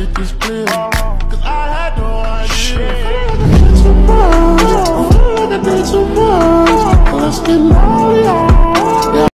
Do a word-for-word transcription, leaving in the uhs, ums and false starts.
make this clear, cause I had no idea. I feel like I did too much, I feel like I did too much. Let's get naughty.